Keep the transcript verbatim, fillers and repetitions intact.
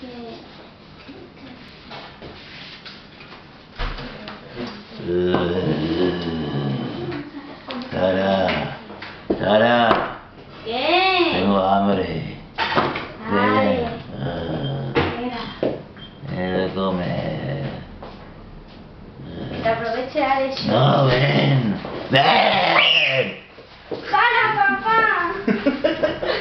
Sara, Sara, ¿Qué? tengo hambre. Ay. Ah, Mira, Ven a comer. que aproveche a eso. No, ven, ven. ¡Para, papá!